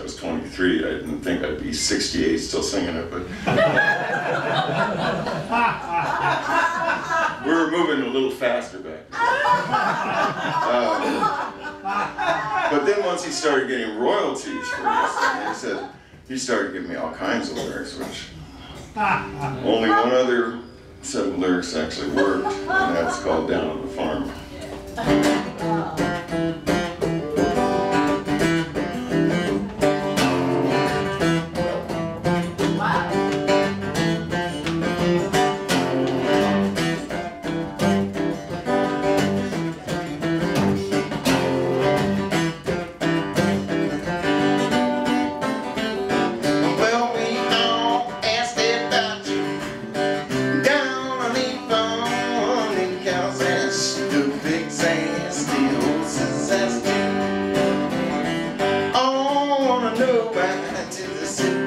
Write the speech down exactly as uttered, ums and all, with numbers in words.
was twenty-three. I didn't think I'd be sixty-eight still singing it, but we were moving a little faster back then. Um, but then once he started getting royalties for this, he said, he started giving me all kinds of lyrics, which only one other set of lyrics actually worked, and that's called Down on the Farm. To the city.